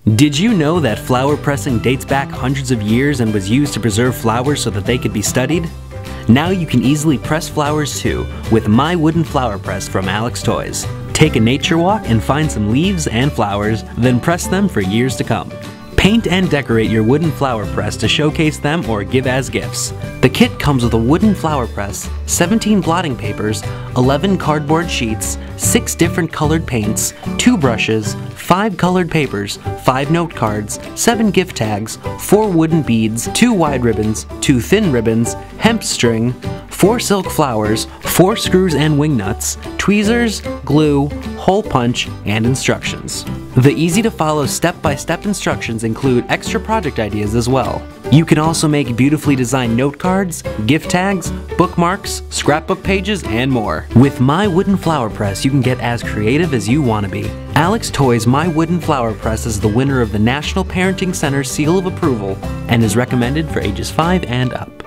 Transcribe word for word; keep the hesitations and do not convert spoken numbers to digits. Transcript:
Did you know that flower pressing dates back hundreds of years and was used to preserve flowers so that they could be studied? Now you can easily press flowers too with My Wooden Flower Press from Alex Toys. Take a nature walk and find some leaves and flowers, then press them for years to come. Paint and decorate your wooden flower press to showcase them or give as gifts. The kit comes with a wooden flower press, seventeen blotting papers, eleven cardboard sheets, six different colored paints, two brushes, five colored papers, five note cards, seven gift tags, four wooden beads, two wide ribbons, two thin ribbons, hemp string, four silk flowers, four screws and wing nuts, tweezers, glue, hole punch, and instructions. The easy-to-follow step-by-step instructions include extra project ideas as well. You can also make beautifully designed note cards, gift tags, bookmarks, scrapbook pages, and more. With My Wooden Flower Press, you can get as creative as you want to be. Alex Toys My Wooden Flower Press is the winner of the National Parenting Center Seal of Approval and is recommended for ages five and up.